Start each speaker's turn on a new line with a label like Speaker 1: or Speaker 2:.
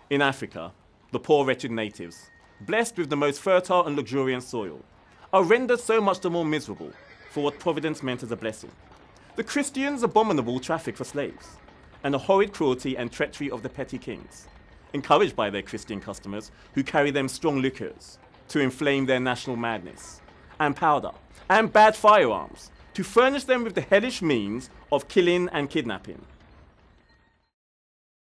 Speaker 1: In Africa, the poor wretched natives, blessed with the most fertile and luxuriant soil, are rendered so much the more miserable for what Providence meant as a blessing. The Christians' abominable traffic for slaves, and the horrid cruelty and treachery of the petty kings, encouraged by their Christian customers who carry them strong liquors to inflame their national madness, and powder, and bad firearms to furnish them with the hellish means of killing and kidnapping.